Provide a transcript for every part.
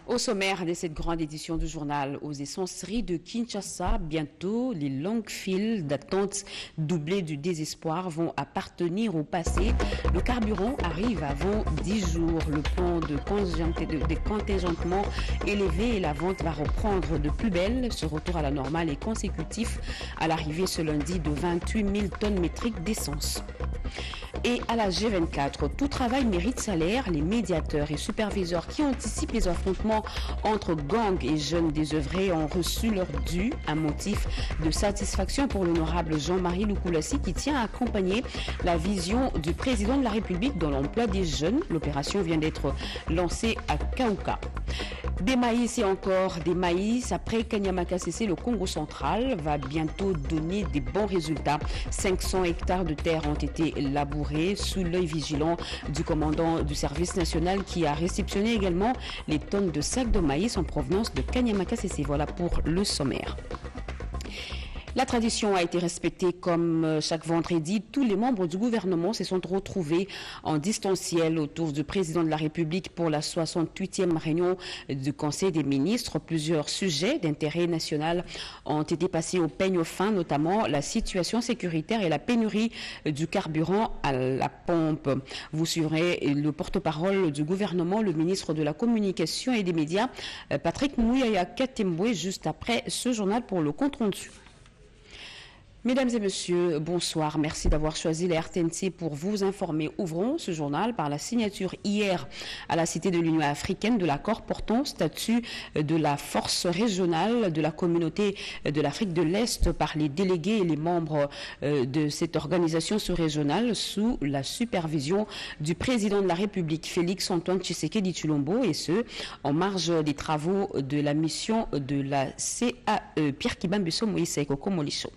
Au sommaire de cette grande édition du journal aux essenceries de Kinshasa, bientôt les longues files d'attente doublées du désespoir vont appartenir au passé. Le carburant arrive avant 10 jours. Le plan de contingentement élevé et la vente va reprendre de plus belle. Ce retour à la normale est consécutif à l'arrivée ce lundi de 28 000 tonnes métriques d'essence. Et à la G24, tout travail mérite salaire. Les médiateurs et superviseurs qui anticipent les affrontements entre gangs et jeunes désœuvrés ont reçu leur dû, un motif de satisfaction pour l'honorable Jean-Marie Lukulassi qui tient à accompagner la vision du président de la République dans l'emploi des jeunes. L'opération vient d'être lancée à Kaouka. Des maïs et encore des maïs. Après Kanyama-Kasese, le Congo central va bientôt donner des bons résultats. 500 hectares de terre ont été labourés sous l'œil vigilant du commandant du service national qui a réceptionné également les tonnes de sacs de maïs en provenance de Kanyama-Kasese. Voilà pour le sommaire. La tradition a été respectée comme chaque vendredi. Tous les membres du gouvernement se sont retrouvés en distanciel autour du président de la République pour la 68e réunion du Conseil des ministres. Plusieurs sujets d'intérêt national ont été passés au peigne fin, notamment la situation sécuritaire et la pénurie du carburant à la pompe. Vous suivrez le porte-parole du gouvernement, le ministre de la Communication et des Médias, Patrick Mouyaya Katemboué, juste après ce journal pour le compte rendu. Mesdames et messieurs, bonsoir. Merci d'avoir choisi la RTNC pour vous informer. Ouvrons ce journal par la signature hier à la Cité de l'Union africaine de l'accord portant statut de la force régionale de la communauté de l'Afrique de l'Est par les délégués et les membres de cette organisation sous-régionale sous la supervision du président de la République, Félix Antoine Tshisekedi Tshilombo, et ce, en marge des travaux de la mission de la CAE. Pierre Kibambeso Moïse Ekoko Molisho.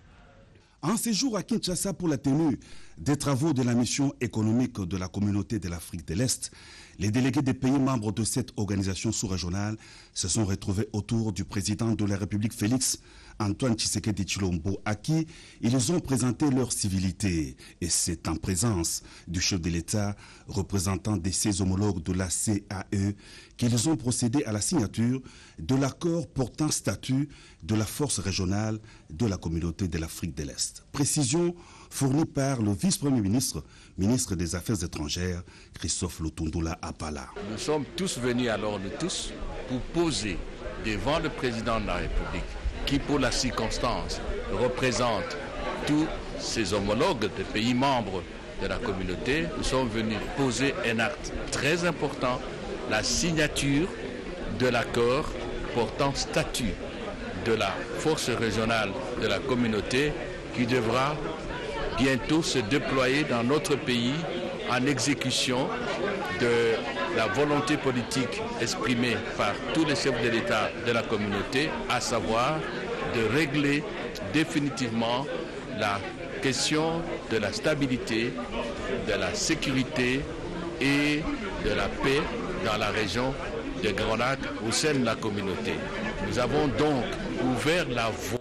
En séjour à Kinshasa pour la tenue des travaux de la mission économique de la communauté de l'Afrique de l'Est, les délégués des pays membres de cette organisation sous-régionale se sont retrouvés autour du président de la République Félix Antoine Tshisekedi Tshilombo, à qui ils ont présenté leur civilité. Et c'est en présence du chef de l'État, représentant de ses homologues de la CAE, qu'ils ont procédé à la signature de l'accord portant statut de la force régionale de la communauté de l'Afrique de l'Est. Précision fournie par le vice-premier ministre, ministre des Affaires étrangères, Christophe Lutundula Apala. Nous sommes tous venus alors, nous tous, pour poser devant le président de la République, qui pour la circonstance représente tous ses homologues des pays membres de la communauté. Nous sommes venus poser un acte très important, la signature de l'accord portant statut de la force régionale de la communauté qui devra bientôt se déployer dans notre pays en exécution de la volonté politique exprimée par tous les chefs de l'État de la communauté, à savoir de régler définitivement la question de la stabilité, de la sécurité et de la paix dans la région de Grand Lac au sein de la communauté. Nous avons donc ouvert la voie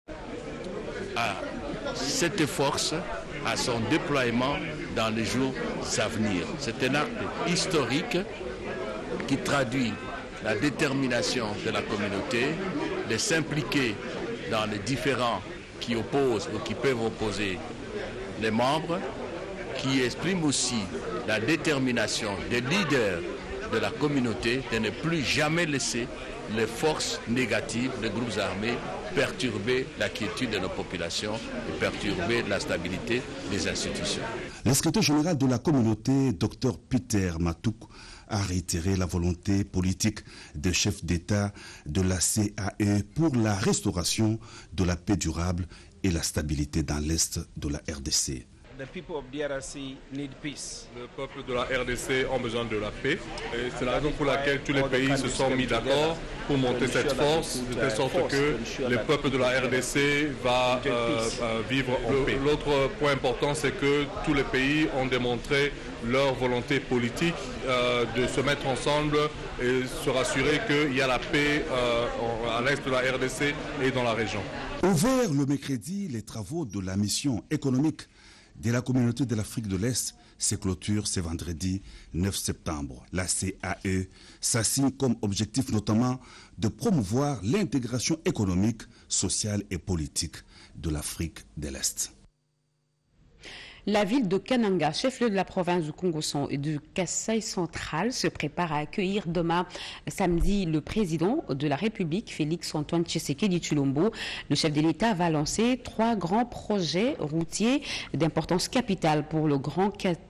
à cette force, à son déploiement dans les jours à venir. C'est un acte historique qui traduit la détermination de la communauté de s'impliquer dans les différends qui opposent ou qui peuvent opposer les membres, qui exprime aussi la détermination des leaders de la communauté de ne plus jamais laisser les forces négatives, les groupes armés, perturber la quiétude de nos populations et perturber la stabilité des institutions. Le secrétaire général de la communauté, Dr Peter Matouk, a réitéré la volonté politique des chefs d'État de la CAE pour la restauration de la paix durable et la stabilité dans l'Est de la RDC. The people of DRC need peace. Le peuple de la RDC a besoin de la paix et c'est la raison pour laquelle tous les pays se sont mis d'accord pour monter cette force de telle sorte que le peuple de la RDC va vivre en paix. L'autre point important, c'est que tous les pays ont démontré leur volonté politique de se mettre ensemble et se rassurer qu'il y a la paix à l'est de la RDC et dans la région. Ouvert le mercredi, les travaux de la mission économique de la communauté de l'Afrique de l'Est se clôture ce vendredi 9 septembre. La CAE s'assigne comme objectif notamment de promouvoir l'intégration économique, sociale et politique de l'Afrique de l'Est. La ville de Kananga, chef-lieu de la province du Congo et de Kasaï central, se prépare à accueillir demain, samedi, le président de la République, Félix-Antoine Tshisekedi Tshilombo. Le chef de l'État va lancer 3 grands projets routiers d'importance capitale pour le grand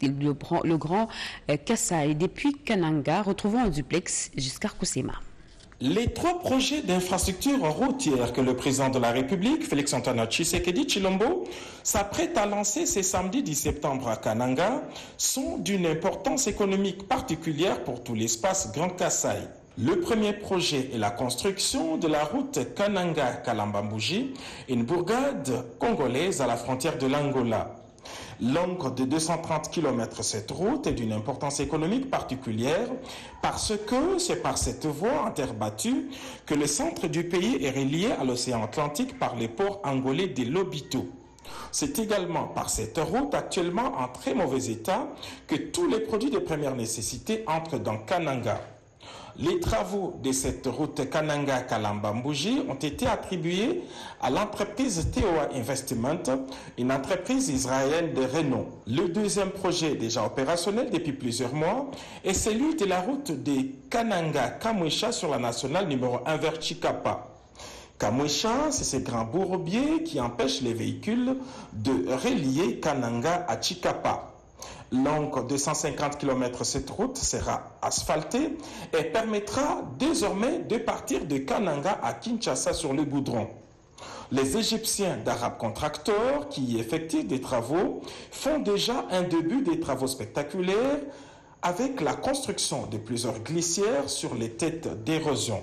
Kasaï. Depuis Kananga, retrouvons en duplex Giscard Koussema. Les 3 projets d'infrastructure routière que le président de la République, Félix-Antoine Tshisekedi Tshilombo, s'apprête à lancer ce samedi 10 septembre à Kananga sont d'une importance économique particulière pour tout l'espace Grand Kasaï. Le premier projet est la construction de la route Kananga-Kalambambouji, une bourgade congolaise à la frontière de l'Angola. Longue de 230 km, cette route est d'une importance économique particulière parce que c'est par cette voie en terre battue que le centre du pays est relié à l'océan Atlantique par les ports angolais de Lobito. C'est également par cette route actuellement en très mauvais état que tous les produits de première nécessité entrent dans Kananga. Les travaux de cette route Kananga-Kalambambouji ont été attribués à l'entreprise TOA Investment, une entreprise israélienne de renom. Le deuxième projet déjà opérationnel depuis plusieurs mois est celui de la route de Kananga-Kamwisha sur la nationale numéro 1 vers Chikapa. Kamwisha, c'est ce grand bourbier qui empêche les véhicules de relier Kananga à Chikapa. Longue de 150 km, cette route sera asphaltée et permettra désormais de partir de Kananga à Kinshasa sur le goudron. Les Égyptiens d'Arab Contractors qui y effectuent des travaux font déjà un début des travaux spectaculaires avec la construction de plusieurs glissières sur les têtes d'érosion.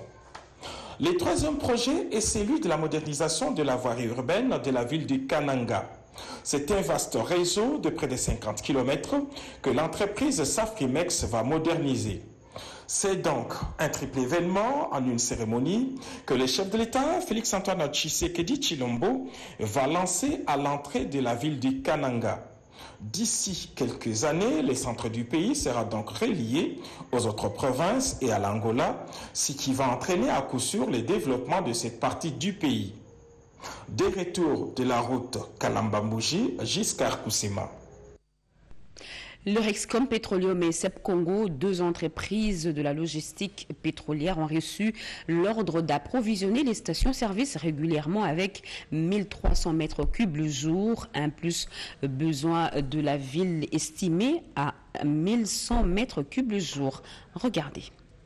Le troisième projet est celui de la modernisation de la voirie urbaine de la ville de Kananga. C'est un vaste réseau de près de 50 km que l'entreprise Safrimex va moderniser. C'est donc un triple événement en une cérémonie que le chef de l'État, Félix-Antoine Tshisekedi Tshilombo, va lancer à l'entrée de la ville de Kananga. D'ici quelques années, le centre du pays sera donc relié aux autres provinces et à l'Angola, ce qui va entraîner à coup sûr le développement de cette partie du pays. Des retours de la route Kalambambouji, Giscard Koussema. Le Rexcom Petroleum et SEP Congo, 2 entreprises de la logistique pétrolière, ont reçu l'ordre d'approvisionner les stations-service régulièrement avec 1300 mètres cubes le jour, un plus besoin de la ville estimé à 1100 mètres cubes le jour. Regardez.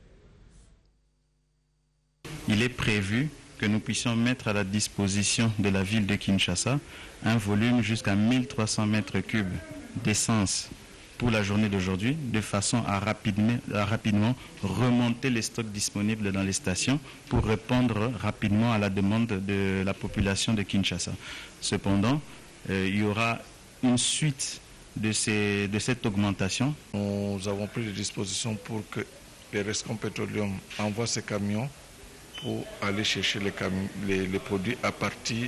Il est prévu que nous puissions mettre à la disposition de la ville de Kinshasa un volume jusqu'à 1300 mètres cubes d'essence pour la journée d'aujourd'hui, de façon à rapidement remonter les stocks disponibles dans les stations pour répondre rapidement à la demande de la population de Kinshasa. Cependant, il y aura une suite de cette augmentation. Nous avons pris des dispositions pour que les Rexcom Petroleum envoient ces camions pour aller chercher les produits à partir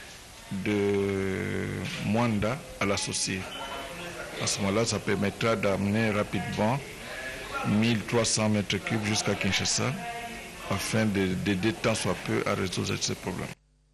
de Mwanda à l'associé. À ce moment-là, ça permettra d'amener rapidement 1300 mètres cubes jusqu'à Kinshasa afin d'aider tant soit peu à résoudre ces problèmes.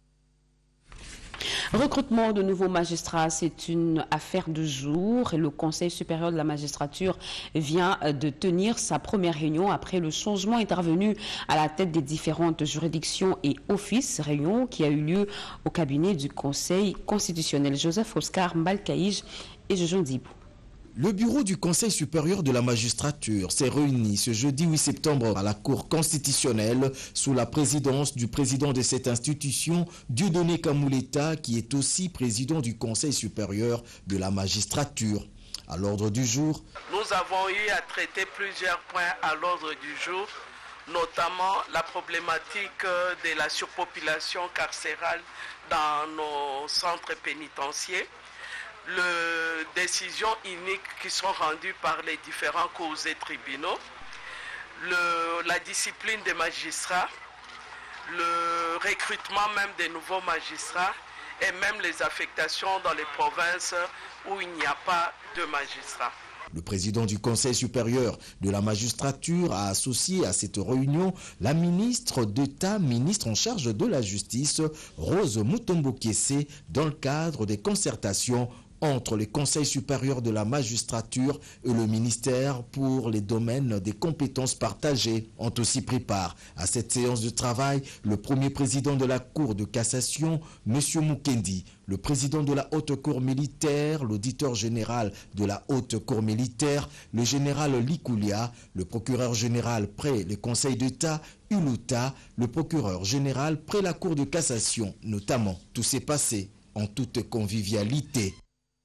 Recrutement de nouveaux magistrats, c'est une affaire de jour. Le Conseil supérieur de la magistrature vient de tenir sa première réunion après le changement intervenu à la tête des différentes juridictions et offices. Réunion qui a eu lieu au cabinet du Conseil constitutionnel. Joseph Oscar Mbalkaïj et Jojo Dibou. Le bureau du Conseil supérieur de la magistrature s'est réuni ce jeudi 8 septembre à la Cour constitutionnelle sous la présidence du président de cette institution, Dieudonné Kamouleta, qui est aussi président du Conseil supérieur de la magistrature. À l'ordre du jour, nous avons eu à traiter plusieurs points à l'ordre du jour, notamment la problématique de la surpopulation carcérale dans nos centres pénitentiaires, les décisions uniques qui sont rendues par les différents cours et tribunaux, la discipline des magistrats, le recrutement même des nouveaux magistrats et même les affectations dans les provinces où il n'y a pas de magistrats. Le président du Conseil supérieur de la magistrature a associé à cette réunion la ministre d'État, ministre en charge de la justice, Rose Mutombo-Kiese, dans le cadre des concertations entre le Conseil supérieur de la magistrature et le ministère pour les domaines des compétences partagées. Ont aussi pris part à cette séance de travail le premier président de la Cour de cassation, M. Mukendi, le président de la Haute Cour militaire, l'auditeur général de la Haute Cour militaire, le général Likoulia, le procureur général près le Conseil d'État, Uluta, le procureur général près la Cour de cassation, notamment. Tout s'est passé en toute convivialité.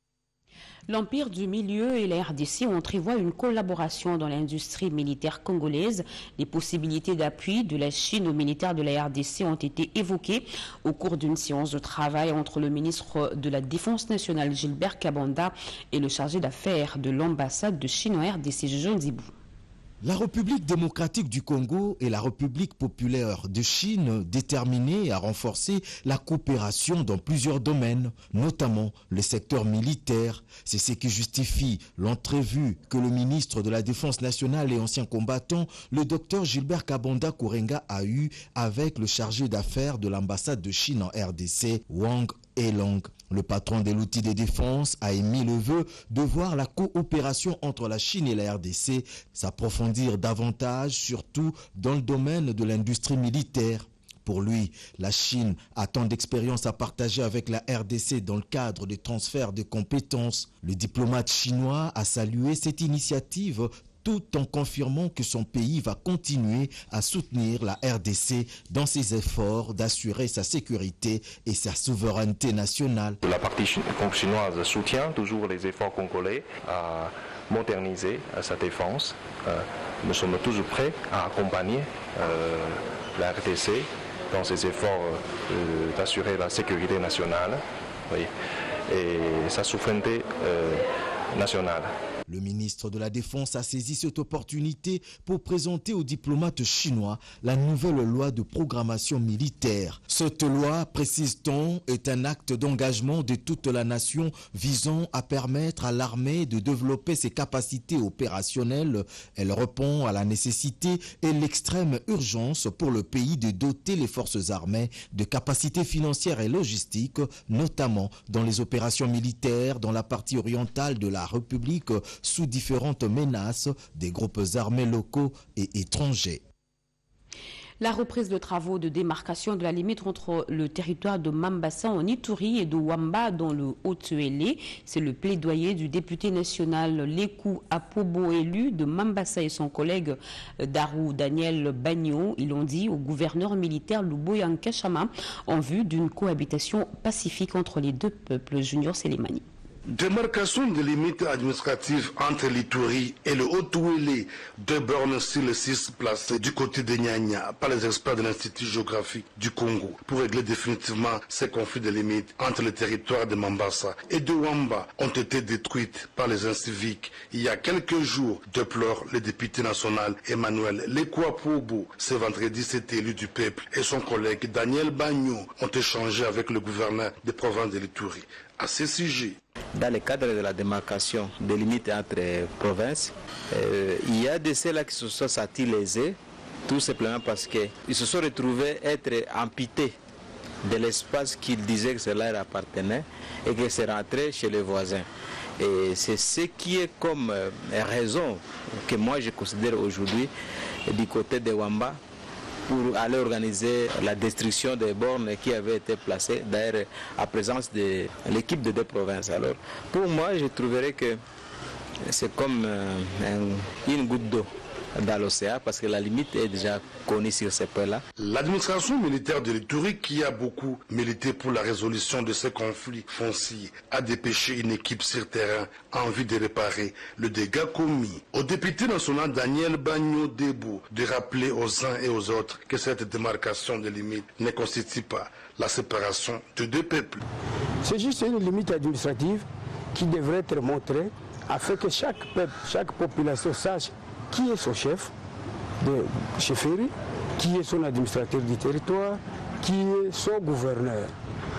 L'Empire du Milieu et la RDC ont prévoit une collaboration dans l'industrie militaire congolaise. Les possibilités d'appui de la Chine aux militaires de la RDC ont été évoquées au cours d'une séance de travail entre le ministre de la Défense nationale Gilbert Kabanda et le chargé d'affaires de l'ambassade de Chine en RDC, Jean Zibou. La République démocratique du Congo et la République populaire de Chine déterminées à renforcer la coopération dans plusieurs domaines, notamment le secteur militaire. C'est ce qui justifie l'entrevue que le ministre de la Défense nationale et ancien combattant, le docteur Gilbert Kabanda Kourenga, a eu avec le chargé d'affaires de l'ambassade de Chine en RDC, Wang Elong. Le patron de l'outil de défense a émis le vœu de voir la coopération entre la Chine et la RDC s'approfondir davantage, surtout dans le domaine de l'industrie militaire. Pour lui, la Chine a tant d'expérience à partager avec la RDC dans le cadre des transferts de compétences. Le diplomate chinois a salué cette initiative tout en confirmant que son pays va continuer à soutenir la RDC dans ses efforts d'assurer sa sécurité et sa souveraineté nationale. La partie chinoise soutient toujours les efforts congolais à moderniser sa défense. Nous sommes toujours prêts à accompagner la RDC dans ses efforts d'assurer la sécurité nationale et sa souveraineté nationale. Le ministre de la Défense a saisi cette opportunité pour présenter aux diplomates chinois la nouvelle loi de programmation militaire. Cette loi, précise-t-on, est un acte d'engagement de toute la nation visant à permettre à l'armée de développer ses capacités opérationnelles. Elle répond à la nécessité et l'extrême urgence pour le pays de doter les forces armées de capacités financières et logistiques, notamment dans les opérations militaires dans la partie orientale de la République, sous différentes menaces des groupes armés locaux et étrangers. La reprise de travaux de démarcation de la limite entre le territoire de Mambasa en Ituri et de Wamba dans le Haut-Tuélé, c'est le plaidoyer du député national Lekou Apobo, élu de Mambasa, et son collègue Darou Daniel Bagno. Ils l'ont dit au gouverneur militaire Luboya Nkashama en vue d'une cohabitation pacifique entre les deux peuples. Junior Selemani. Démarcation de limites administratives entre l'Ituri et le Haut-Tuélé, deux bornes sur les 6 placées du côté de Nyanya par les experts de l'Institut géographique du Congo pour régler définitivement ces conflits de limites entre le territoire de Mambasa et de Wamba ont été détruites par les inciviques. Il y a quelques jours, déplore le député national Emmanuel Lekou Apobo. Ce vendredi, cet élu du peuple et son collègue Daniel Bagno ont échangé avec le gouverneur des provinces de l'Ituri à ce sujet. Dans le cadre de la démarcation des limites entre provinces, il y a de ceux-là qui se sont sentis lésés, tout simplement parce qu'ils se sont retrouvés être amputés de l'espace qu'ils disaient que cela leur appartenait et que c'est rentré chez les voisins. Et c'est ce qui est comme raison que moi je considère aujourd'hui du côté de Wamba pour aller organiser la destruction des bornes qui avaient été placées, d'ailleurs à présence de l'équipe de deux provinces. Alors, pour moi, je trouverais que c'est comme une goutte d'eau dans l'océan, parce que la limite est déjà connue sur ces points-là. L'administration militaire de l'Ituri, qui a beaucoup milité pour la résolution de ces conflits fonciers, a dépêché une équipe sur terrain en vue de réparer le dégât commis. Au député national Daniel Bagno Debout de rappeler aux uns et aux autres que cette démarcation de limite ne constitue pas la séparation de deux peuples. C'est juste une limite administrative qui devrait être montrée afin que chaque peuple, chaque population sache qui est son chef de chefferie, qui est son administrateur du territoire, qui est son gouverneur.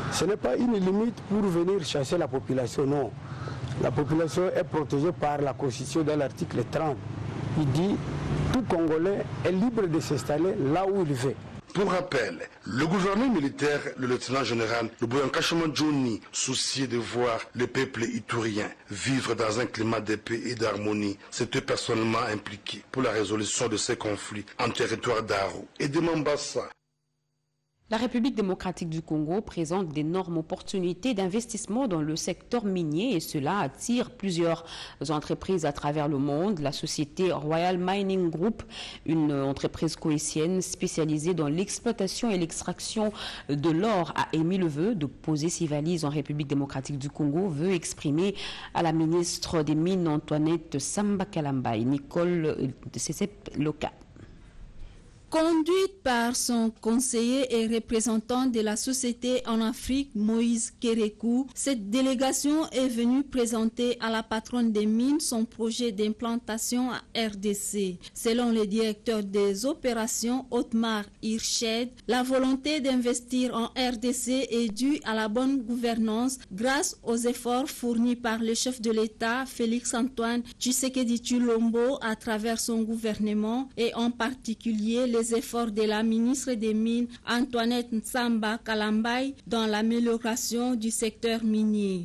Ce n'est pas une limite pour venir chasser la population, non. La population est protégée par la Constitution dans l'article 30. Il dit tout Congolais est libre de s'installer là où il veut. Pour rappel, le gouverneur militaire, le lieutenant-général Luboyankashima Johnny, soucié de voir le peuple iturien vivre dans un climat de paix et d'harmonie, s'était personnellement impliqué pour la résolution de ces conflits en territoire d'Aru et de Mombasa. La République démocratique du Congo présente d'énormes opportunités d'investissement dans le secteur minier et cela attire plusieurs entreprises à travers le monde. La société Royal Mining Group, une entreprise coïtienne spécialisée dans l'exploitation et l'extraction de l'or, a émis le vœu de poser ses valises en République démocratique du Congo, veut exprimer à la ministre des Mines Antoinette Samba Kalambai, Nicole Cécep Loka. Conduite par son conseiller et représentant de la société en Afrique, Moïse Kérékou, cette délégation est venue présenter à la patronne des mines son projet d'implantation à RDC. Selon le directeur des opérations, Otmar Hirsched, la volonté d'investir en RDC est due à la bonne gouvernance grâce aux efforts fournis par le chef de l'État, Félix-Antoine Tshisekedi Tshilombo, à travers son gouvernement et en particulier les efforts de la ministre des Mines, Antoinette Samba Kalambai, dans l'amélioration du secteur minier.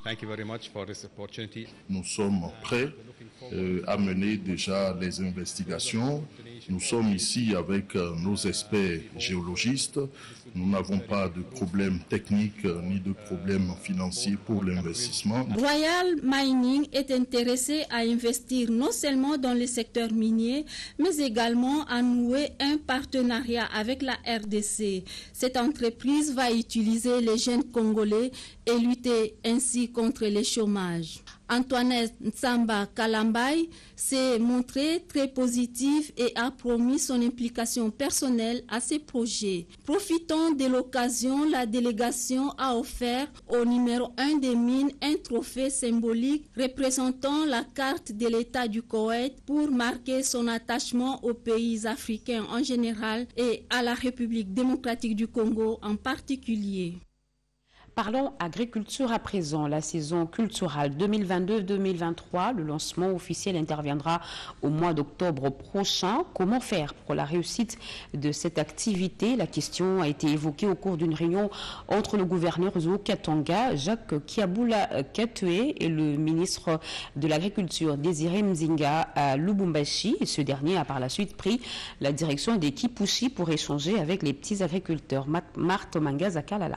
Nous sommes prêts à mener déjà les investigations. Nous sommes ici avec nos experts géologistes. Nous n'avons pas de problème technique ni de problème financier pour l'investissement. Royal Mining est intéressé à investir non seulement dans le secteur minier, mais également à nouer un partenariat avec la RDC. Cette entreprise va utiliser les jeunes Congolais et lutter ainsi contre le chômage. Antoinette Samba Kalambai s'est montrée très positive et a promis son implication personnelle à ces projets. Profitant de l'occasion, la délégation a offert au numéro 1 des mines un trophée symbolique représentant la carte de l'État du Koweït pour marquer son attachement aux pays africains en général et à la République démocratique du Congo en particulier. Parlons agriculture à présent. La saison culturelle 2022-2023, le lancement officiel interviendra au mois d'octobre prochain. Comment faire pour la réussite de cette activité? La question a été évoquée au cours d'une réunion entre le gouverneur Haut-Katanga, Jacques Kiaboula Katoué, et le ministre de l'Agriculture, Désiré Mzinga, à Lubumbashi. Et ce dernier a par la suite pris la direction des Kipushi pour échanger avec les petits agriculteurs. Marthe Mangazakalala.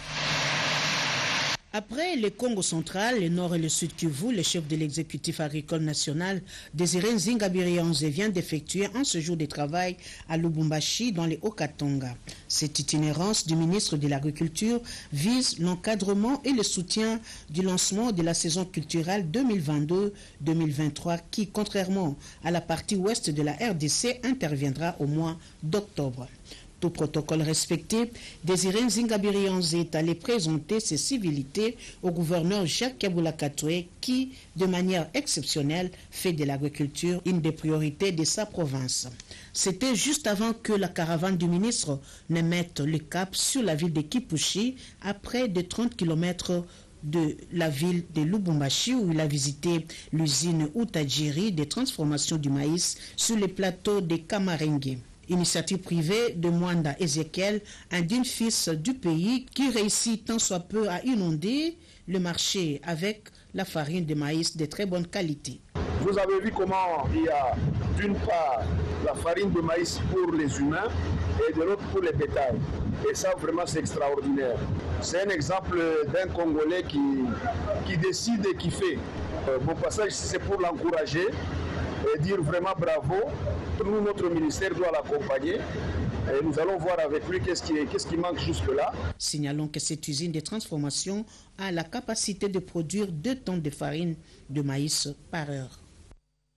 Après le Congo central, le Nord et le Sud Kivu, le chef de l'exécutif agricole national, Désiré Nzingabirianze, vient d'effectuer un séjour de travail à Lubumbashi dans les Haut-Katanga. Cette itinérance du ministre de l'Agriculture vise l'encadrement et le soutien du lancement de la saison culturelle 2022-2023 qui, contrairement à la partie ouest de la RDC, interviendra au mois d'octobre. Tout protocole respecté, Désiré Nzingabirianze est allé présenter ses civilités au gouverneur Jacques Kiaboula Katoué qui, de manière exceptionnelle, fait de l'agriculture une des priorités de sa province. C'était juste avant que la caravane du ministre ne mette le cap sur la ville de Kipushi, à près de 30 km de la ville de Lubumbashi, où il a visité l'usine Outajiri de transformation du maïs sur le plateau de Kamarengue. Initiative privée de Mwanda Ezekiel, un digne fils du pays qui réussit tant soit peu à inonder le marché avec la farine de maïs de très bonne qualité. Vous avez vu comment il y a d'une part la farine de maïs pour les humains et de l'autre pour les bétails. Et ça vraiment c'est extraordinaire. C'est un exemple d'un Congolais qui décide et qui fait. Mon passage c'est pour l'encourager et dire vraiment bravo. Nous, notre ministère doit l'accompagner et nous allons voir avec lui qu'est-ce qui manque jusque-là. Signalons que cette usine de transformation a la capacité de produire 2 tonnes de farine de maïs par heure.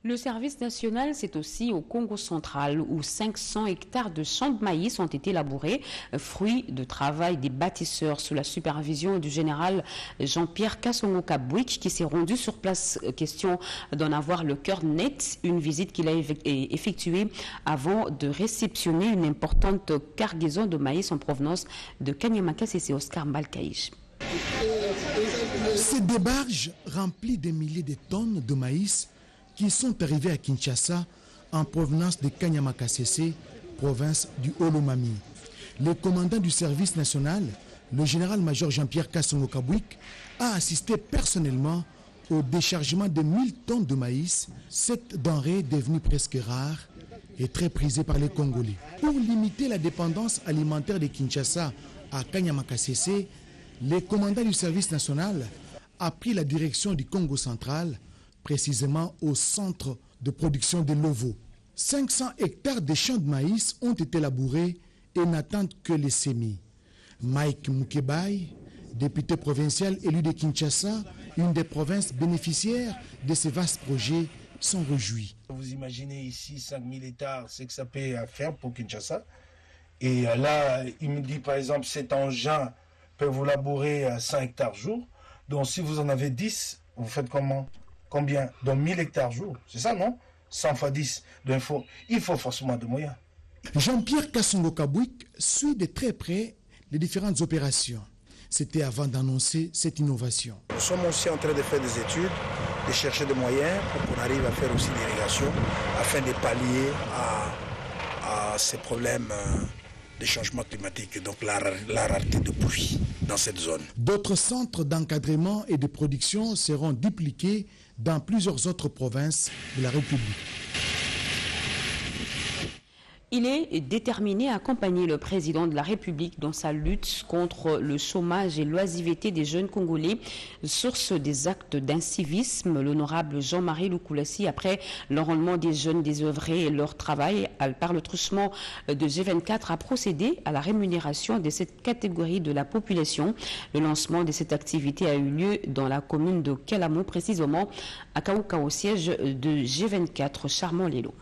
Le service national, c'est aussi au Congo central où 500 hectares de champs de maïs ont été labourés, fruit de travail des bâtisseurs sous la supervision du général Jean-Pierre Kassongo-Kabouik qui s'est rendu sur place, question d'en avoir le cœur net, une visite qu'il a effectuée avant de réceptionner une importante cargaison de maïs en provenance de Kanyamaka et Oscar Mbalkaïch. Ces débarges remplies de milliers de tonnes de maïs qui sont arrivés à Kinshasa en provenance de Kanyamaka-Sese, province du Olomami. Le commandant du service national, le général-major Jean-Pierre Kassongo-Kabouik, a assisté personnellement au déchargement de 1000 tonnes de maïs, cette denrée devenue presque rare et très prisée par les Congolais. Pour limiter la dépendance alimentaire de Kinshasa à Kanyamaka-Sese, le commandant du service national a pris la direction du Congo central, précisément au centre de production de Lovo. 500 hectares de champs de maïs ont été labourés et n'attendent que les semis. Mike Mukebai, député provincial élu de Kinshasa, une des provinces bénéficiaires de ces vastes projets, s'en réjouit. Vous imaginez ici 5000 hectares, c'est que ça peut faire pour Kinshasa. Et là, il me dit par exemple, cet engin peut vous labourer à 5 hectares jour. Donc si vous en avez 10, vous faites comment? Combien? Donc 1000 hectares jour, c'est ça, non? 100 fois 10. Donc il faut forcément des moyens. Jean-Pierre Kassongo-Kabouik suit de très près les différentes opérations. C'était avant d'annoncer cette innovation. Nous sommes aussi en train de faire des études, de chercher des moyens pour qu'on arrive à faire aussi l'irrigation afin de pallier à ces problèmes de changement climatique, donc la rareté de pluie dans cette zone. D'autres centres d'encadrement et de production seront dupliqués dans plusieurs autres provinces de la République. Il est déterminé à accompagner le président de la République dans sa lutte contre le chômage et l'oisiveté des jeunes Congolais, source des actes d'incivisme. L'honorable Jean-Marie Lukulassi, après l'enrôlement des jeunes désœuvrés et leur travail par le truchement de G24, a procédé à la rémunération de cette catégorie de la population. Le lancement de cette activité a eu lieu dans la commune de Kelamo, précisément à Kaouka, au siège de G24, Charmant Lelo.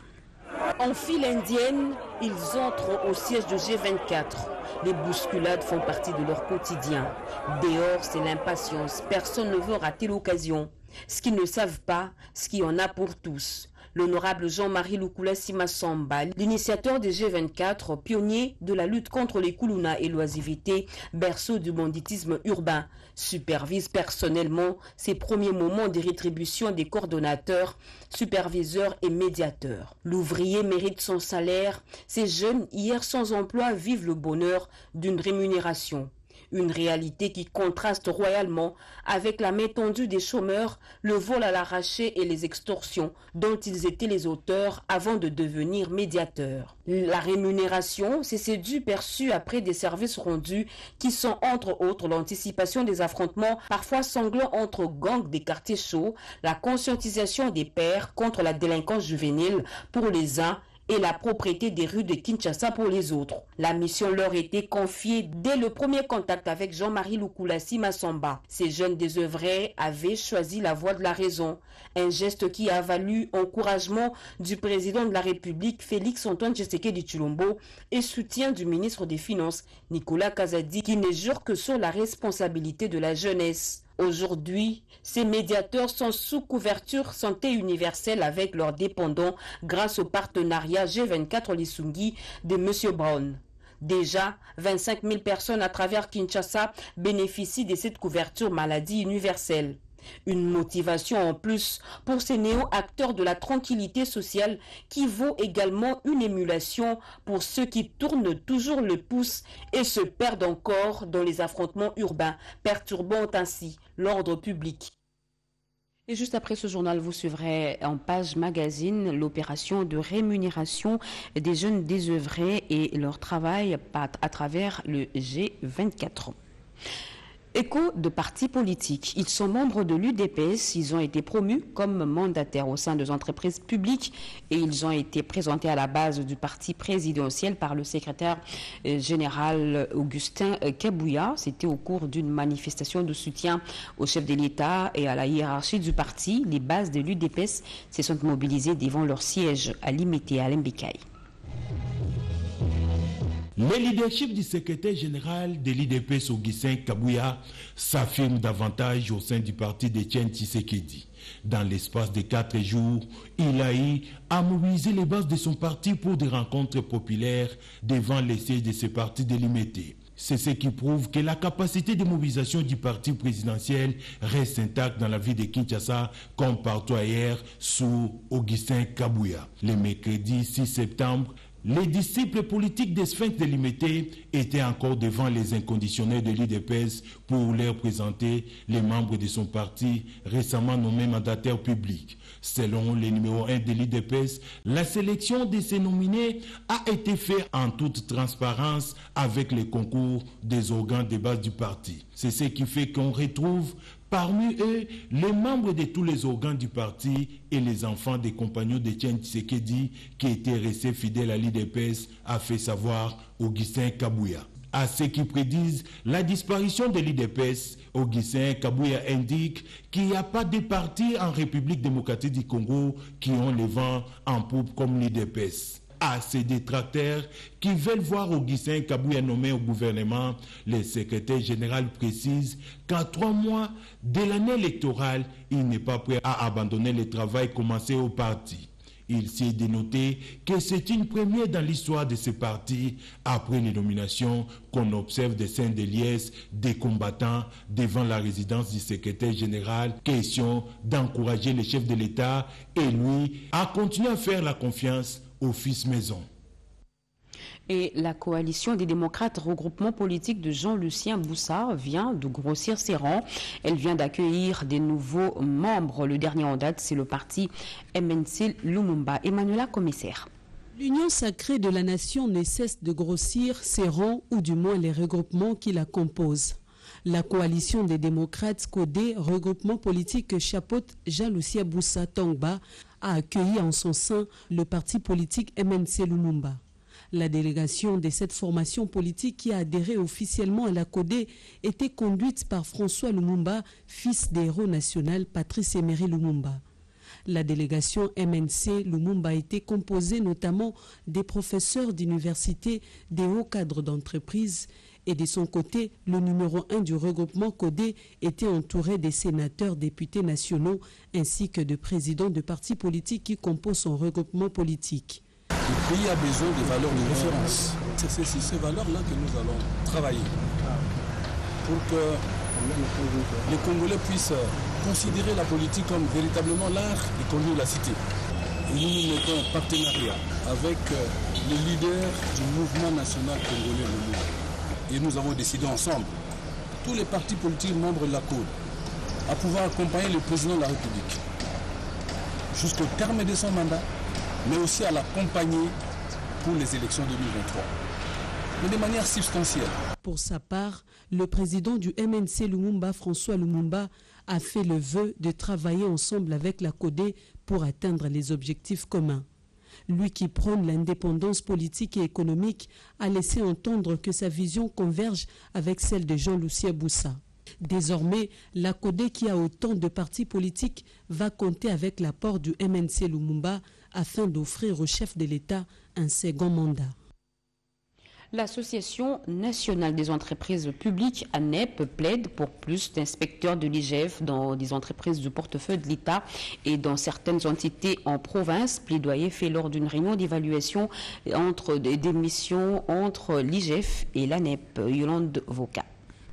En file indienne, ils entrent au siège de G24. Les bousculades font partie de leur quotidien. Dehors, c'est l'impatience. Personne ne veut rater l'occasion. Ce qu'ils ne savent pas, ce qu'il y en a pour tous. L'honorable Jean-Marie Lukulassi Massamba, l'initiateur des G24, pionnier de la lutte contre les Kuluna et l'oisiveté, berceau du banditisme urbain, supervise personnellement ses premiers moments de rétribution des coordonnateurs, superviseurs et médiateurs. L'ouvrier mérite son salaire. Ces jeunes, hier sans emploi, vivent le bonheur d'une rémunération. Une réalité qui contraste royalement avec la main tendue des chômeurs, le vol à l'arraché et les extorsions dont ils étaient les auteurs avant de devenir médiateurs. La rémunération, c'est ces dûs perçus après des services rendus qui sont entre autres l'anticipation des affrontements parfois sanglants entre gangs des quartiers chauds, la conscientisation des pères contre la délinquance juvénile pour les uns et la propriété des rues de Kinshasa pour les autres. La mission leur était confiée dès le premier contact avec Jean-Marie Lukulassi Massamba. Ces jeunes désœuvrés avaient choisi la voie de la raison, un geste qui a valu encouragement du président de la République Félix-Antoine Tshisekedi Tshilombo et soutien du ministre des Finances Nicolas Kazadi qui ne jure que sur la responsabilité de la jeunesse. Aujourd'hui, ces médiateurs sont sous couverture santé universelle avec leurs dépendants grâce au partenariat G24 Lissungi de M. Brown. Déjà, 25 000 personnes à travers Kinshasa bénéficient de cette couverture maladie universelle. Une motivation en plus pour ces néo-acteurs de la tranquillité sociale qui vaut également une émulation pour ceux qui tournent toujours le pouce et se perdent encore dans les affrontements urbains, perturbant ainsi l'ordre public. Et juste après ce journal, vous suivrez en page magazine l'opération de rémunération des jeunes désœuvrés et leur travail à travers le G24. Écho de partis politiques. Ils sont membres de l'UDPS, ils ont été promus comme mandataires au sein des entreprises publiques et ils ont été présentés à la base du parti présidentiel par le secrétaire général Augustin Kabouya. C'était au cours d'une manifestation de soutien au chef de l'État et à la hiérarchie du parti. Les bases de l'UDPS se sont mobilisées devant leur siège à Limité et à Lembekaï. Le leadership du secrétaire général de l'IDPS Augustin Kabouya s'affirme davantage au sein du parti d'Etienne Tshisekedi. Dans l'espace de 4 jours, il a eu à mobiliser les bases de son parti pour des rencontres populaires devant les sièges de ce parti délimité. C'est ce qui prouve que la capacité de mobilisation du parti présidentiel reste intacte dans la ville de Kinshasa comme partout ailleurs sous Augustin Kabouya. Le mercredi 6 septembre, les disciples politiques des Sphinx délimités étaient encore devant les inconditionnels de l'IDPS pour leur présenter les membres de son parti récemment nommés mandataires publics. Selon le numéro 1 de l'IDPS, la sélection de ces nominés a été faite en toute transparence avec le concours des organes de base du parti. C'est ce qui fait qu'on retrouve parmi eux les membres de tous les organes du parti et les enfants des compagnons d'Etienne Tshisekedi qui étaient restés fidèles à l'IDPS, a fait savoir Augustin Kabouya. À ceux qui prédisent la disparition de l'IDPS, Augustin Kabouya indique qu'il n'y a pas de parti en République démocratique du Congo qui ont le vent en poupe comme l'IDPS. À ces détracteurs qui veulent voir Augustin Kabouya nommé au gouvernement, le secrétaire général précise qu'à 3 mois de l'année électorale, il n'est pas prêt à abandonner le travail commencé au parti. Il s'est dénoté que c'est une première dans l'histoire de ce parti, après les nominations qu'on observe des scènes de liesse des combattants devant la résidence du secrétaire général. Question d'encourager le chef de l'État et lui à continuer à faire la confiance au fils maison. Et la coalition des démocrates regroupement politique de Jean-Lucien Boussa vient de grossir ses rangs. Elle vient d'accueillir des nouveaux membres. Le dernier en date, c'est le parti MNC Lumumba. Emmanuela, commissaire. L'Union sacrée de la nation ne cesse de grossir ses rangs, ou du moins les regroupements qui la composent. La coalition des démocrates codée regroupement politique que chapeaute Jean-Lucien Boussa Tongba a accueilli en son sein le parti politique MNC Lumumba. La délégation de cette formation politique qui a adhéré officiellement à la CODE était conduite par François Lumumba, fils des héros national Patrice Emery Lumumba. La délégation MNC Lumumba était composée notamment des professeurs d'université, des hauts cadres d'entreprise, et de son côté, le numéro 1 du regroupement CODE était entouré des sénateurs, députés nationaux ainsi que de présidents de partis politiques qui composent son regroupement politique. Le pays a besoin de valeurs de référence. C'est ces valeurs-là que nous allons travailler pour que les Congolais puissent considérer la politique comme véritablement l'art de conduire la cité. Et nous nous mettons en partenariat avec les leaders du mouvement national congolais, le MOUA. Et nous avons décidé ensemble, tous les partis politiques membres de la CODE, à pouvoir accompagner le président de la République jusqu'au terme de son mandat, mais aussi à l'accompagner pour les élections 2023, mais de manière substantielle. Pour sa part, le président du MNC Lumumba, François Lumumba, a fait le vœu de travailler ensemble avec la CODE pour atteindre les objectifs communs. Lui qui prône l'indépendance politique et économique a laissé entendre que sa vision converge avec celle de Jean-Lucien Boussa. Désormais, la CODE qui a autant de partis politiques va compter avec l'apport du MNC Lumumba afin d'offrir au chef de l'État un second mandat. L'Association nationale des entreprises publiques, ANEP, plaide pour plus d'inspecteurs de l'IGF dans des entreprises du portefeuille de l'État et dans certaines entités en province. Plaidoyer fait lors d'une réunion d'évaluation des missions entre l'IGF et l'ANEP. Yolande Voca.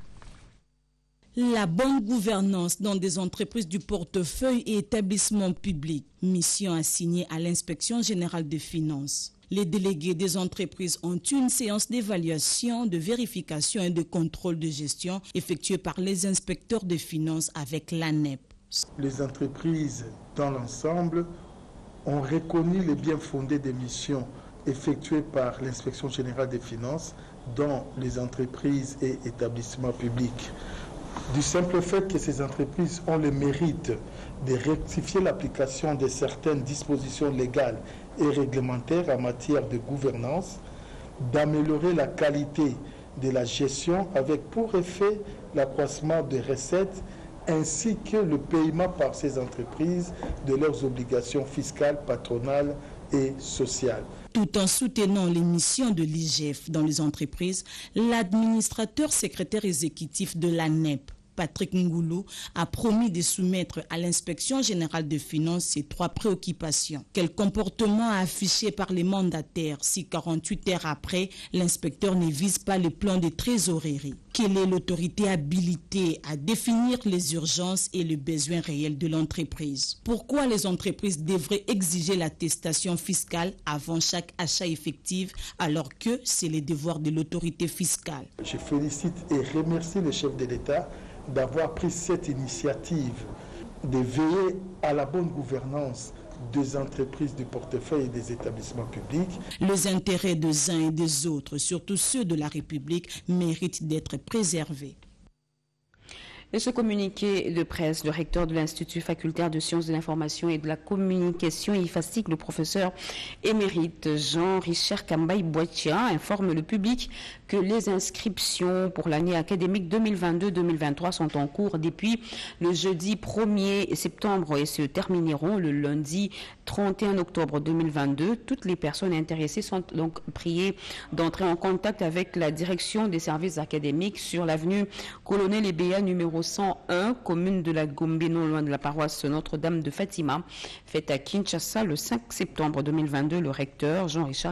La bonne gouvernance dans des entreprises du portefeuille et établissements publics, mission assignée à l'Inspection générale des finances. Les délégués des entreprises ont eu une séance d'évaluation, de vérification et de contrôle de gestion effectuée par les inspecteurs des finances avec l'ANEP. Les entreprises dans l'ensemble ont reconnu les bien fondés des missions effectuées par l'Inspection générale des finances dans les entreprises et établissements publics Du simple fait que ces entreprises ont le mérite de rectifier l'application de certaines dispositions légales et réglementaires en matière de gouvernance, d'améliorer la qualité de la gestion avec pour effet l'accroissement des recettes ainsi que le paiement par ces entreprises de leurs obligations fiscales, patronales et sociales. Tout en soutenant les missions de l'IGF dans les entreprises, l'administrateur secrétaire exécutif de l'ANEP, Patrick Ngoulou, a promis de soumettre à l'inspection générale des finances ces 3 préoccupations. Quel comportement affiché par les mandataires si 48 heures après, l'inspecteur ne vise pas le plan de trésorerie? Quelle est l'autorité habilitée à définir les urgences et les besoins réels de l'entreprise? Pourquoi les entreprises devraient exiger l'attestation fiscale avant chaque achat effectif alors que c'est le devoir de l'autorité fiscale? Je félicite et remercie le chef de l'État d'avoir pris cette initiative de veiller à la bonne gouvernance des entreprises du portefeuille et des établissements publics. Les intérêts des uns et des autres, surtout ceux de la République, méritent d'être préservés. Et ce communiqué de presse, le recteur de l'Institut facultaire de sciences de l'information et de la communication IFASTIC, le professeur émérite Jean-Richard Kambaï-Boitia, informe le public que les inscriptions pour l'année académique 2022-2023 sont en cours depuis le jeudi 1er septembre et se termineront le lundi 31 octobre 2022. Toutes les personnes intéressées sont donc priées d'entrer en contact avec la direction des services académiques sur l'avenue Colonel Ebéa numéro 101, commune de la Gombe, non loin de la paroisse Notre-Dame de Fatima, faite à Kinshasa le 5 septembre 2022. Le recteur Jean-Richard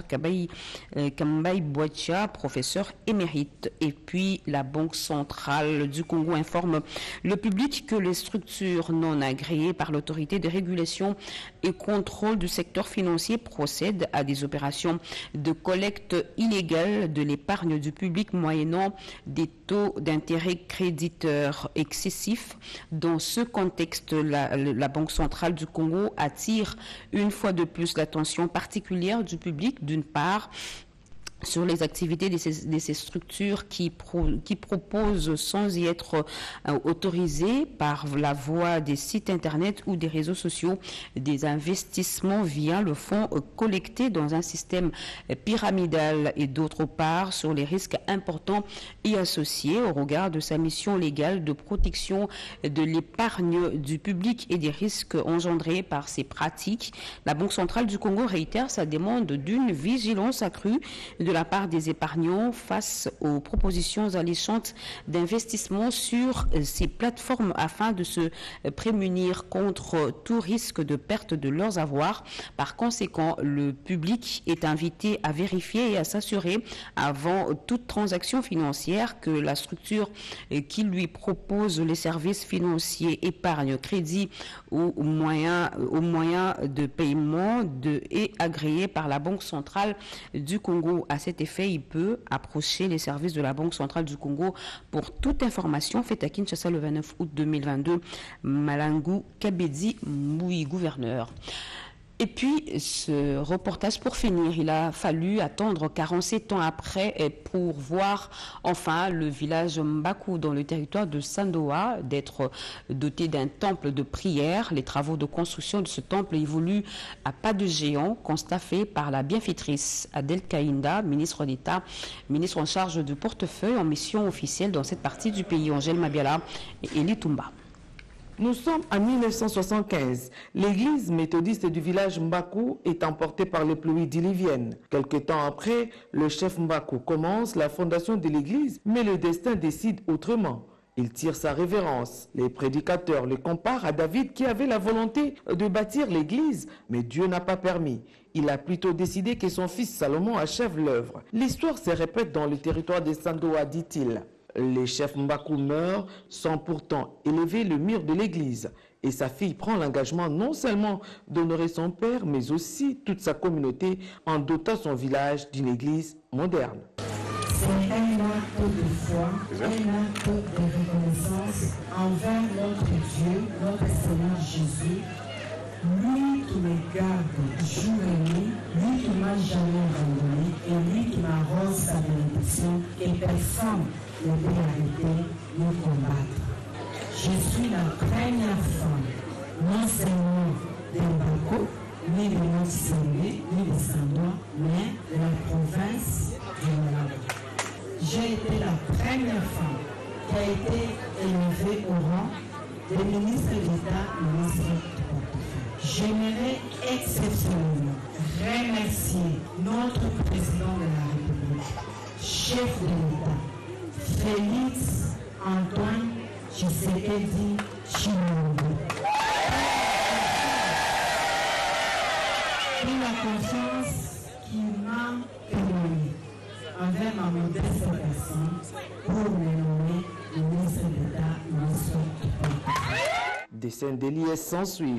Kambaï-Boitia, professeur émérite. Et puis la Banque centrale du Congo informe le public que les structures non agréées par l'autorité de régulation et contrôle du secteur financier procèdent à des opérations de collecte illégale de l'épargne du public moyennant des taux d'intérêt créditeurs excessifs. Dans ce contexte, la Banque centrale du Congo attire une fois de plus l'attention particulière du public, d'une part, sur les activités de ces structures qui proposent sans y être autorisées par la voie des sites internet ou des réseaux sociaux des investissements via le fonds collecté dans un système pyramidal, et d'autre part sur les risques importants y associés au regard de sa mission légale de protection de l'épargne du public et des risques engendrés par ces pratiques. La Banque centrale du Congo réitère sa demande d'une vigilance accrue de la part des épargnants face aux propositions alléchantes d'investissement sur ces plateformes afin de se prémunir contre tout risque de perte de leurs avoirs. Par conséquent, le public est invité à vérifier et à s'assurer avant toute transaction financière que la structure qui lui propose les services financiers, épargne, crédit ou moyen de paiement est agréé par la Banque centrale du Congo. À cet effet, il peut approcher les services de la Banque centrale du Congo pour toute information. Faite à Kinshasa le 29 août 2022, Malangou Kabedi Moui, gouverneur. Et puis, ce reportage, pour finir, il a fallu attendre 47 ans après pour voir enfin le village Mbakou dans le territoire de Sandoa d'être doté d'un temple de prière. Les travaux de construction de ce temple évoluent à pas de géant, constat fait par la bienfaitrice Adel Kainda, ministre d'État, ministre en charge du portefeuille en mission officielle dans cette partie du pays. Angèle Mabiala et Eli Toumba. Nous sommes en 1975. L'église méthodiste du village Mbakou est emportée par les pluies diluviennes. Quelque temps après, le chef Mbakou commence la fondation de l'église, mais le destin décide autrement. Il tire sa révérence. Les prédicateurs le comparent à David qui avait la volonté de bâtir l'église, mais Dieu n'a pas permis. Il a plutôt décidé que son fils Salomon achève l'œuvre. L'histoire se répète dans le territoire de Sandoa, dit-il. Les chefs Mbakou meurent sans pourtant élever le mur de l'église. Et sa fille prend l'engagement non seulement d'honorer son père, mais aussi toute sa communauté en dotant son village d'une église moderne. C'est un acte de foi, un acte de reconnaissance envers notre Dieu, notre Seigneur Jésus, lui qui me garde jour et nuit, lui qui m'a jamais abandonné et lui qui m'arrose sa bénédiction et personne ne peut arrêter de combattre. Je suis la première femme, non seulement de Mbako, ni de Mont-Saint-Louis, ni de Sandois, mais de la province du Malawi. J'ai été la première femme qui a été élevée au rang de ministre d'État, ministre du portefeuille. J'aimerais exceptionnellement remercier notre président de la République, chef de l'État, Félix Antoine Tshisekedi Tshilombo, pour la confiance qu'il m'a témoignée envers ma modeste personne pour me nommer ministre d'État, ministre du portefeuille. Des scènes d'Eliès s'ensuivent.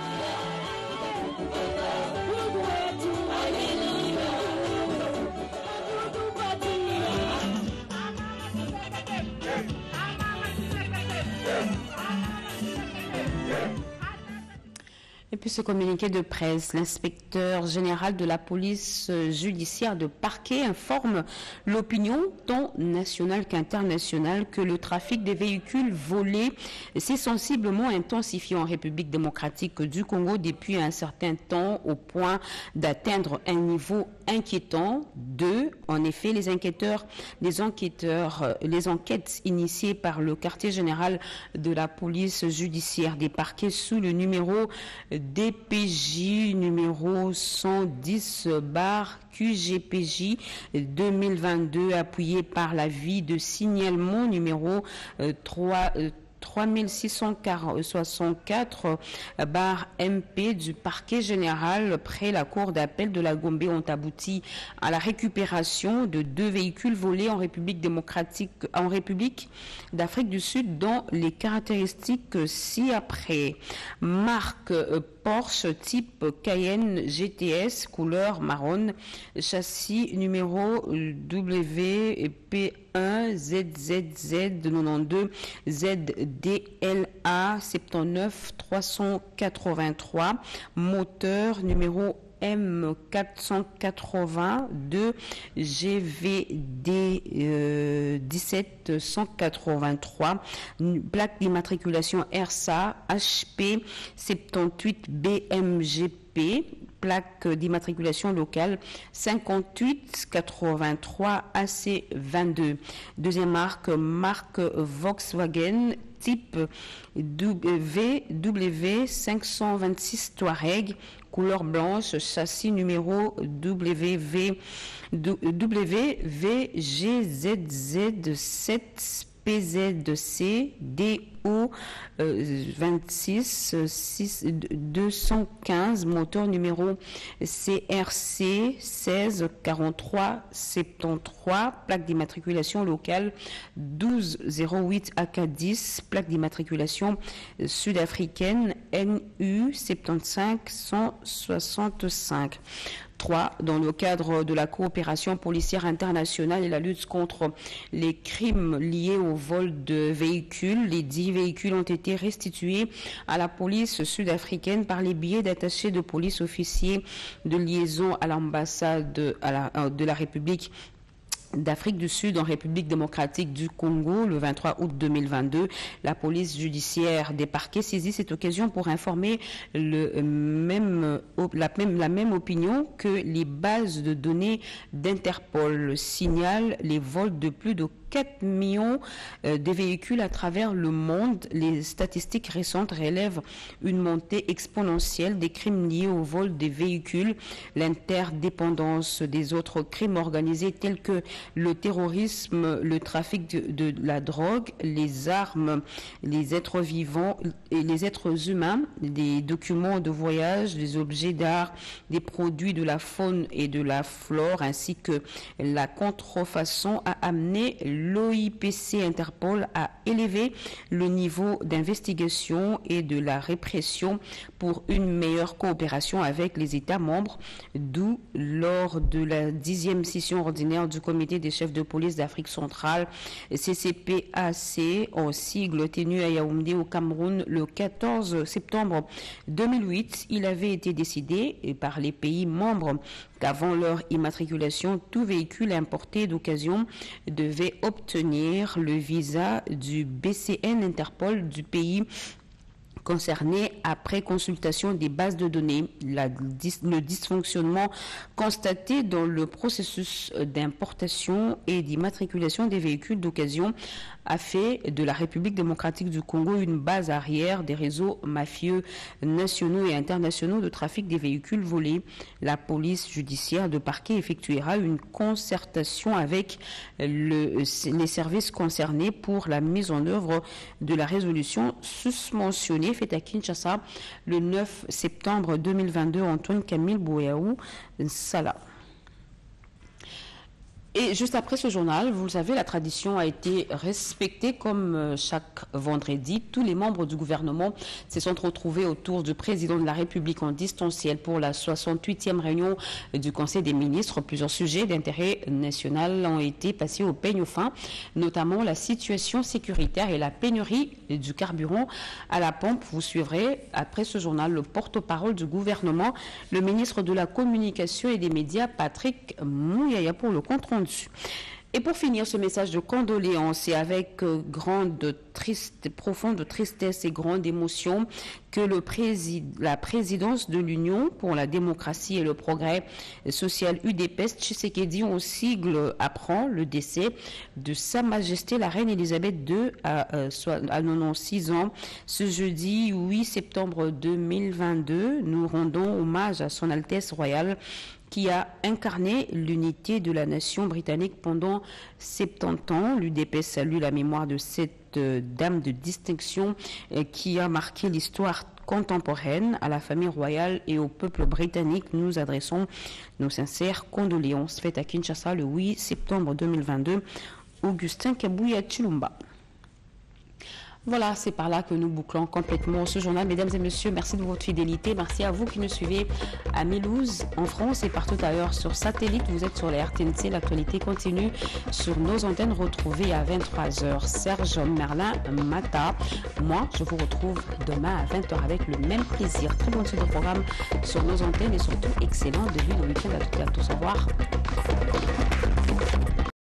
Et puis ce communiqué de presse, l'inspecteur général de la police judiciaire de parquet informe l'opinion tant nationale qu'internationale que le trafic des véhicules volés s'est sensiblement intensifié en République démocratique du Congo depuis un certain temps au point d'atteindre un niveau inquiétant. En effet, les enquêtes initiées par le quartier général de la police judiciaire des parquets sous le numéro DPJ numéro 110/QGPJ 2022 appuyé par l'avis de signalement numéro 3664/MP du parquet général près la cour d'appel de la Gombe ont abouti à la récupération de 2 véhicules volés en République d'Afrique du Sud dont les caractéristiques ci-après. Marque Porsche type Cayenne GTS couleur marron, châssis numéro WP1 ZZZ 92 ZDLA 79 383, moteur numéro M482 GVD 17183, plaque d'immatriculation RSA HP 78 BMGP, plaque d'immatriculation locale 5883 AC22. Deuxième marque Volkswagen type VW 526 Touareg, couleur blanche, châssis numéro WVGZZ 7 PZC DO 26 215, moteur numéro CRC 16 43 73, plaque d'immatriculation locale 1208 AK10, plaque d'immatriculation sud-africaine NU 75 165. 3. Dans le cadre de la coopération policière internationale et la lutte contre les crimes liés au vol de véhicules, les 10 véhicules ont été restitués à la police sud-africaine par les billets d'attachés de police officiers de liaison à l'ambassade de la République d'Afrique du Sud en République démocratique du Congo le 23 août 2022. La police judiciaire des parquets saisit cette occasion pour informer la même opinion que les bases de données d'Interpol signalent les vols de plus de 4 millions de véhicules à travers le monde. Les statistiques récentes relèvent une montée exponentielle des crimes liés au vol des véhicules, l'interdépendance des autres crimes organisés tels que le terrorisme, le trafic de la drogue, les armes, les êtres vivants et les êtres humains, des documents de voyage, des objets d'art, des produits de la faune et de la flore, ainsi que la contrefaçon a amené l'OIPC Interpol a élevé le niveau d'investigation et de la répression pour une meilleure coopération avec les États membres, d'où lors de la 10e session ordinaire du comité des chefs de police d'Afrique centrale, CCPAC, en sigle, tenue à Yaoundé au Cameroun le 14 septembre 2008, il avait été décidé par les pays membres qu'avant leur immatriculation, tout véhicule importé d'occasion devait obtenir le visa du du BCN Interpol du pays concernés après consultation des bases de données. Le dysfonctionnement constaté dans le processus d'importation et d'immatriculation des véhicules d'occasion a fait de la République démocratique du Congo une base arrière des réseaux mafieux nationaux et internationaux de trafic des véhicules volés. La police judiciaire de parquet effectuera une concertation avec les services concernés pour la mise en œuvre de la résolution susmentionnée faite à Kinshasa le 9 septembre 2022. Antoine Camille Bouéaou Salah. Et juste après ce journal, vous le savez, la tradition a été respectée comme chaque vendredi. Tous les membres du gouvernement se sont retrouvés autour du président de la République en distanciel pour la 68e réunion du Conseil des ministres. Plusieurs sujets d'intérêt national ont été passés au peigne fin, notamment la situation sécuritaire et la pénurie du carburant à la pompe. Vous suivrez après ce journal le porte-parole du gouvernement, le ministre de la Communication et des Médias, Patrick Mouyaya, pour le compte rendu. Et pour finir ce message de condoléances et avec profonde tristesse et grande émotion que la présidence de l'Union pour la démocratie et le progrès social UDPS Tshisekedi en sigle apprend le décès de Sa Majesté la Reine Elisabeth II à 96 ans. Ce jeudi 8 septembre 2022, nous rendons hommage à Son Altesse Royale qui a incarné l'unité de la nation britannique pendant 70 ans. L'UDPS salue la mémoire de cette dame de distinction qui a marqué l'histoire contemporaine. À la famille royale et au peuple britannique, nous adressons nos sincères condoléances. Faites à Kinshasa le 8 septembre 2022. Augustin Kabouya Chilumba. Voilà, c'est par là que nous bouclons complètement ce journal. Mesdames et messieurs, merci de votre fidélité. Merci à vous qui nous suivez à Mulhouse, en France et partout ailleurs sur satellite. Vous êtes sur la RTNC. L'actualité continue sur nos antennes. Retrouvez à 23h Serge Merlin Mata. Moi, je vous retrouve demain à 20h avec le même plaisir. Très bonne suite de programme sur nos antennes et surtout excellent début de week-end à toutes et à tous. Au revoir.